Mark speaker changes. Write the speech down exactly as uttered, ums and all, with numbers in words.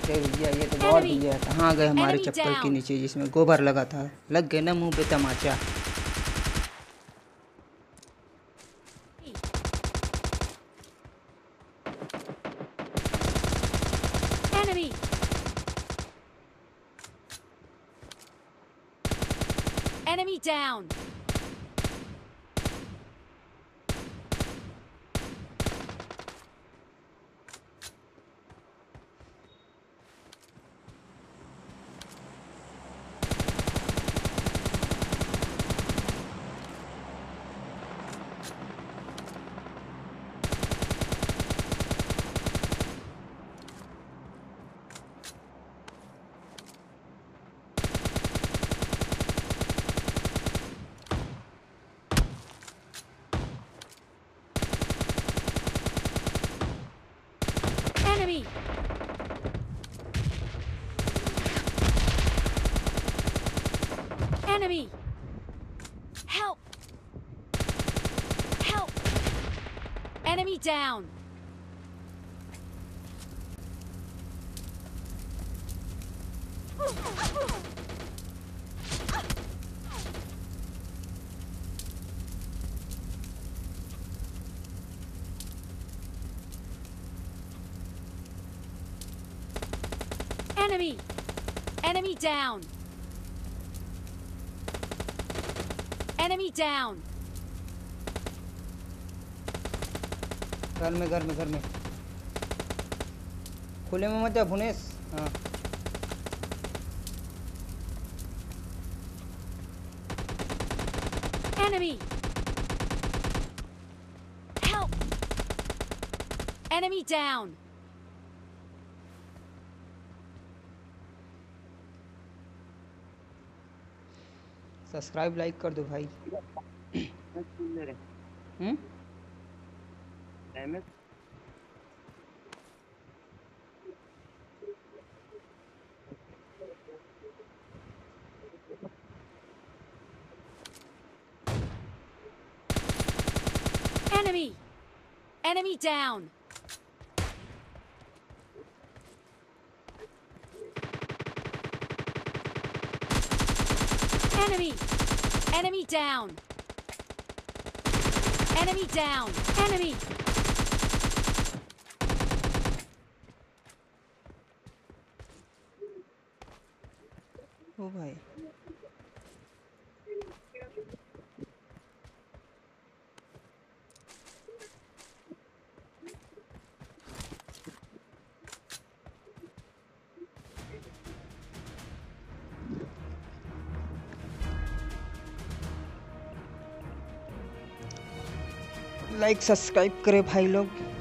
Speaker 1: अरे भैया ये तो बहुत
Speaker 2: Enemy!
Speaker 1: भैया कहाँ गए हमारे
Speaker 2: Enemy
Speaker 1: चप्पल के
Speaker 2: down!
Speaker 1: नीचे जिसमें गोबर लगा था। लग गए ना मुंह पे तमाचा।
Speaker 2: Enemy! Enemy down! Enemy! Enemy! Help! Help! Enemy down! Enemy! Enemy down! Enemy down!
Speaker 1: घर में घर में घर में खुले में मत जा भुनेश। हाँ
Speaker 2: Enemy! Help! Enemy down!
Speaker 1: Subscribe like कर दो भाई। हम्म
Speaker 2: Enemy! Enemy down! Enemy! Enemy down! Enemy down! Enemy!
Speaker 1: ओ भाई लाइक सब्सक्राइब करें भाई लोग।